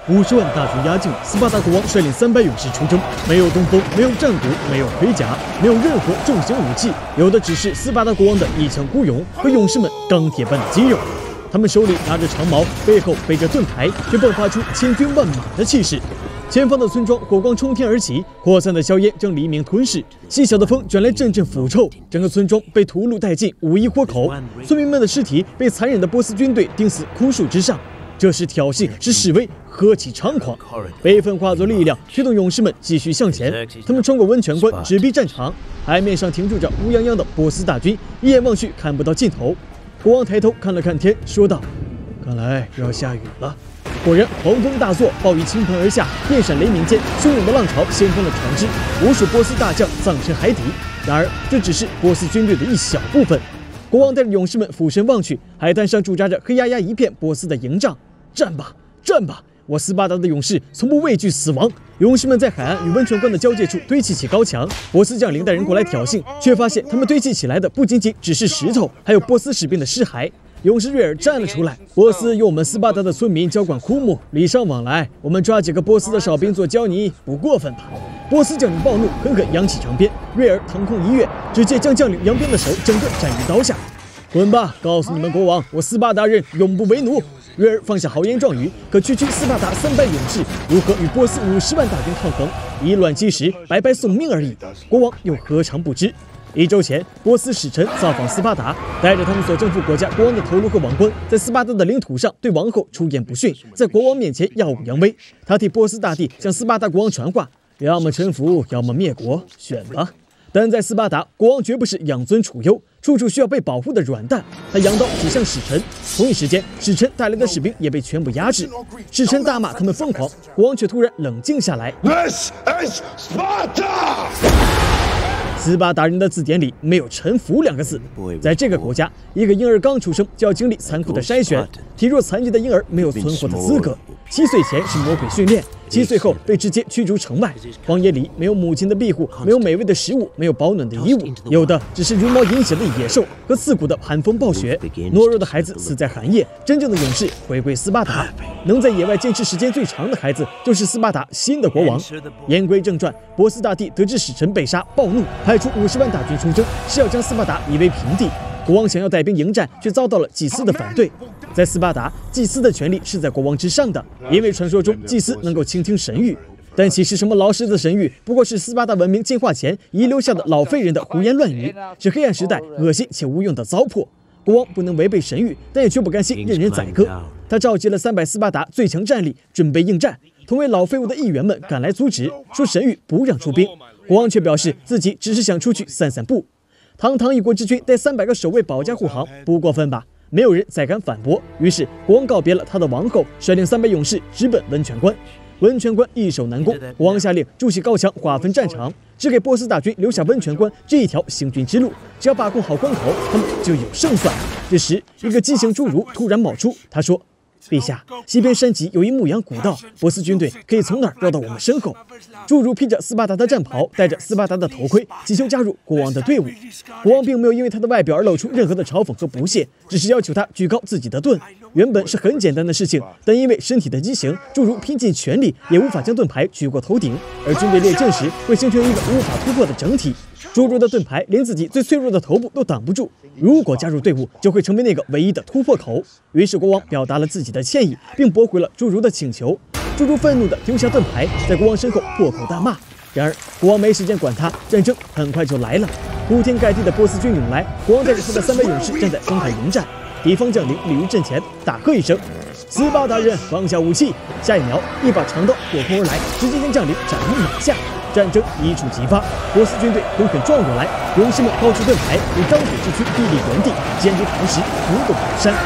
50万大军压境，斯巴达国王率领300勇士出征，没有东风，没有战鼓，没有盔甲，没有任何重型武器，有的只是斯巴达国王的一腔孤勇和勇士们钢铁般的肌肉。他们手里拿着长矛，背后背着盾牌，却迸发出千军万马的气势。前方的村庄火光冲天而起，扩散的硝烟将黎明吞噬，细小的风卷来阵阵腐臭，整个村庄被屠戮殆尽，无一活口。村民们的尸体被残忍的波斯军队钉死枯树之上。这是挑衅，是示威，何其猖狂！悲愤化作力量，驱动勇士们继续向前。他们穿过温泉关，直逼战场。海面上停驻着乌泱泱的波斯大军，一眼望去看不到尽头。国王抬头看了看天，说道：“看来要下雨了。”果然，狂风大作，暴雨倾盆而下，电闪雷鸣间，汹涌的浪潮掀翻了船只，无数波斯大将葬身海底。然而，这只是波斯军队的一小部分。国王带着勇士们俯身望去，海滩上驻扎着黑压压一片波斯的营帐。战吧，战吧！我斯巴达的勇士从不畏惧死亡。勇士们在海岸与温泉关的交界处堆砌起高墙。波斯将领带人过来挑衅，却发现他们堆砌起来的不仅仅只是石头，还有波斯士兵的尸骸。勇士瑞尔站了出来：“波斯用我们斯巴达的村民交管枯木，礼尚往来。我们抓几个波斯的哨兵做交泥，不过分吧？”波斯将领暴怒，狠狠扬起长鞭。瑞尔腾空一跃，直接将将领扬鞭的手整个斩于刀下。滚吧！告诉你们国王，我斯巴达人永不为奴。瑞尔放下豪言壮语，可区区斯巴达300勇士如何与波斯50万大军抗衡？以卵击石，白白送命而已。国王又何尝不知？1周前，波斯使臣造访斯巴达，带着他们所征服国家国王的头颅和王冠，在斯巴达的领土上对王后出言不逊，在国王面前耀武扬威。他替波斯大帝向斯巴达国王传话：要么臣服，要么灭国，选吧。但在斯巴达，国王绝不是养尊处优，处处需要被保护的软蛋。他扬刀指向使臣，同一时间，使臣带来的士兵也被全部压制。使臣大骂他们疯狂，国王却突然冷静下来。 This is Sparta! 斯巴达人的字典里没有臣服2个字。在这个国家，一个婴儿刚出生就要经历残酷的筛选，体弱残疾的婴儿没有存活的资格。7岁前是魔鬼训练，7岁后被直接驱逐城外。荒野里没有母亲的庇护，没有美味的食物，没有保暖的衣物，有的只是茹毛饮血的野兽和刺骨的寒风暴雪。懦弱的孩子死在寒夜，真正的勇士回归斯巴达。能在野外坚持时间最长的孩子，就是斯巴达新的国王。言归正传，波斯大帝得知使臣被杀，暴怒，派出50万大军出征，是要将斯巴达夷为平地。国王想要带兵迎战，却遭到了祭司的反对。在斯巴达，祭司的权力是在国王之上的，因为传说中祭司能够倾听神谕。但其实什么老师的神谕，不过是斯巴达文明进化前遗留下的老废人的胡言乱语，是黑暗时代恶心且无用的糟粕。国王不能违背神谕，但也绝不甘心任人宰割。他召集了300斯巴达最强战力，准备应战。同为老废物的议员们赶来阻止，说神谕不让出兵。国王却表示自己只是想出去散散步。堂堂一国之君带300个守卫保驾护航，不过分吧？没有人再敢反驳。于是国王告别了他的王后，率领300勇士直奔温泉关。温泉关易守难攻，国王下令筑起高墙，划分战场，只给波斯大军留下温泉关这一条行军之路。只要把控好关口，他们就有胜算。这时，一个畸形侏儒突然冒出，他说：“陛下，西边山脊有一牧羊古道，波斯军队可以从那儿绕到我们身后。”侏儒披着斯巴达的战袍，戴着斯巴达的头盔，祈求加入国王的队伍。国王并没有因为他的外表而露出任何的嘲讽和不屑，只是要求他举高自己的盾。原本是很简单的事情，但因为身体的畸形，侏儒拼尽全力也无法将盾牌举过头顶，而军队列阵时会形成一个无法突破的整体。侏儒的盾牌连自己最脆弱的头部都挡不住，如果加入队伍，就会成为那个唯一的突破口。于是国王表达了自己的歉意，并驳回了侏儒的请求。侏儒愤怒地丢下盾牌，在国王身后破口大骂。然而国王没时间管他，战争很快就来了。铺天盖地的波斯军涌来，国王带着他的300勇士站在风海迎战。敌方将领立于阵前，大喝一声：“斯巴达人放下武器！”下一秒，一把长刀破空而来，直接将将领斩于马下。战争一触即发，波斯军队狠狠撞过来，勇士们抛出盾牌，如钢铁之躯屹立原地，坚如磐石，不动如山。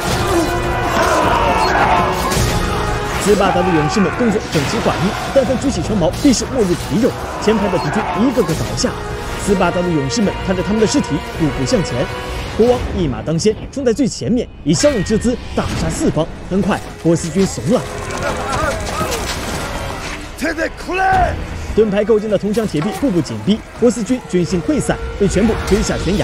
斯巴达的勇士们动作整齐划一，但凡举起长矛，必是没入皮肉。前排的敌军一个个倒下，斯巴达的勇士们看着他们的尸体，步步向前。国王一马当先，冲在最前面，以骁勇之姿大杀四方。很快，波斯军怂了。盾牌构建的铜墙铁壁步步紧逼，波斯军军心溃散，被全部推下悬崖。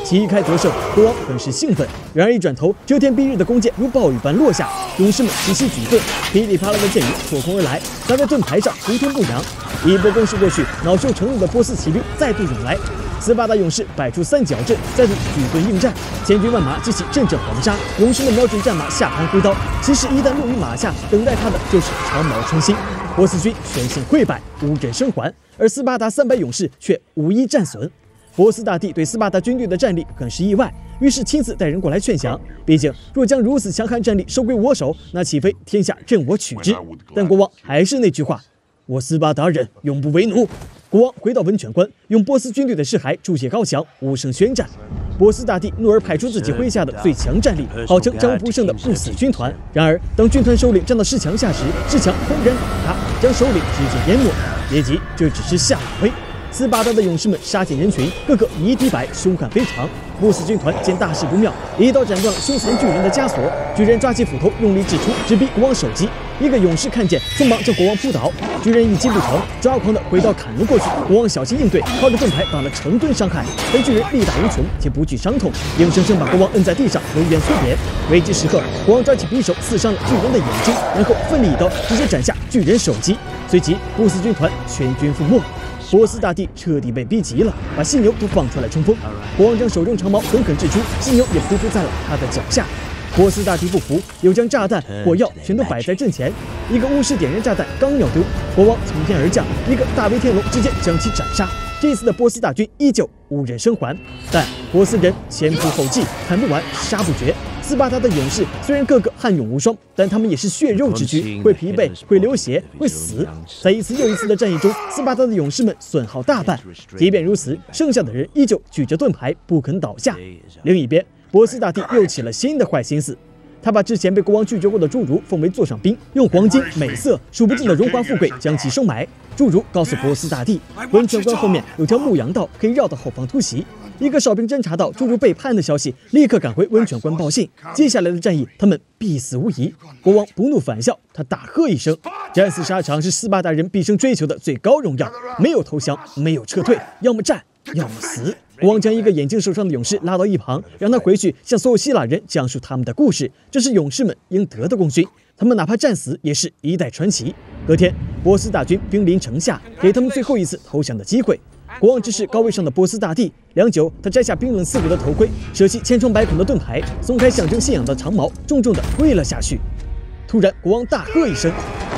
旗开得胜，国王很是兴奋。然而一转头，遮天蔽日的弓箭如暴雨般落下，勇士们齐齐举盾，噼里啪啦的箭雨破空而来，砸在盾牌上，不痛不痒。一波攻势过去，恼羞成怒的波斯骑兵再度涌来。斯巴达勇士摆出三角阵，再度举盾应战，千军万马激起阵阵黄沙。勇士们瞄准战马，下盘挥刀。其实一旦落于马下，等待他的就是长矛穿心。波斯军全线溃败，无人生还，而斯巴达300勇士却无一战损。波斯大帝对斯巴达军队的战力很是意外，于是亲自带人过来劝降。毕竟若将如此强悍战力收归我手，那岂非天下任我取之？但国王还是那句话：我斯巴达人永不为奴。国王回到温泉关，用波斯军队的尸骸筑起高墙，无声宣战。波斯大帝怒而派出自己麾下的最强战力，号称战无不胜的不死军团。然而，当军团首领站到石墙下时，石墙轰然倒塌，将首领直接淹没。别急，这只是下马威。斯巴达的勇士们杀进人群，个个以一敌百，凶悍非常。波斯军团见大事不妙，一刀斩断了凶残巨人的枷锁。巨人抓起斧头，用力掷出，直逼国王首级。一个勇士看见，匆忙将国王扑倒。巨人一击不成，抓狂的挥刀砍了过去。国王小心应对，靠着盾牌挡了成吨伤害。但巨人力大无穷，且不惧伤痛，硬生生把国王摁在地上，流言催扁。危急时刻，国王抓起匕首刺伤了巨人的眼睛，然后奋力一刀直接斩下巨人首级。随即，波斯军团全军覆没。波斯大帝彻底被逼急了，把犀牛都放出来冲锋。国王将手中长矛狠狠掷出，犀牛也匍匐在了他的脚下。波斯大帝不服，又将炸弹、火药全都摆在阵前。一个巫师点燃炸弹，刚要丢，国王从天而降，一个大威天龙直接将其斩杀。这次的波斯大军依旧无人生还，但波斯人前仆后继，砍不完，杀不绝。斯巴达的勇士虽然个个悍勇无双，但他们也是血肉之躯，会疲惫，会流血，会死。在一次又一次的战役中，斯巴达的勇士们损耗大半。即便如此，剩下的人依旧举着盾牌不肯倒下。另一边，波斯大帝又起了新的坏心思。他把之前被国王拒绝过的侏儒奉为座上宾，用黄金、美色、数不尽的荣华富贵将其收买。侏儒告诉波斯大帝，温泉关后面有条牧羊道，可以绕到后方突袭。一个哨兵侦察到侏儒背叛的消息，立刻赶回温泉关报信。接下来的战役，他们必死无疑。国王不怒反笑，他大喝一声：“战死沙场是斯巴达人毕生追求的最高荣耀，没有投降，没有撤退，要么战，要么死。”国王将一个眼睛受伤的勇士拉到一旁，让他回去向所有希腊人讲述他们的故事，这是勇士们应得的功勋。他们哪怕战死，也是一代传奇。隔天，波斯大军兵临城下，给他们最后一次投降的机会。国王直视高位上的波斯大帝，良久，他摘下冰冷刺骨的头盔，舍弃千疮百孔的盾牌，松开象征信仰的长矛，重重地跪了下去。突然，国王大喝一声，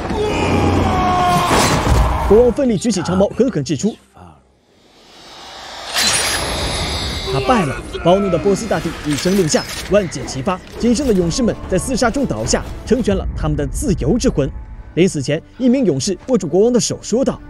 国王奋力举起长矛，狠狠掷出。他败了，暴怒的波斯大帝一声令下，万箭齐发，仅剩的勇士们在厮杀中倒下，成全了他们的自由之魂。临死前，一名勇士握住国王的手，说道：“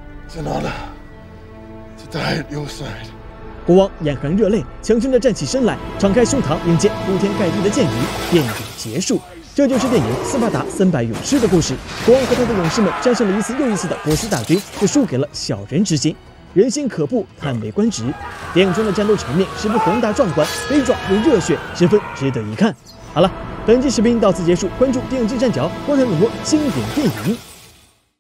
国王眼含热泪，强撑着站起身来，敞开胸膛，迎接铺天盖地的箭雨。电影结束，这就是电影《斯巴达300勇士》的故事。国王和他的勇士们战胜了一次又一次的波斯大军，却输给了小人之心。人心可怖，叹为观止。电影中的战斗场面十分宏大壮观，悲壮又热血，十分值得一看。好了，本期视频到此结束，关注电影金站角，观看更多经典电影。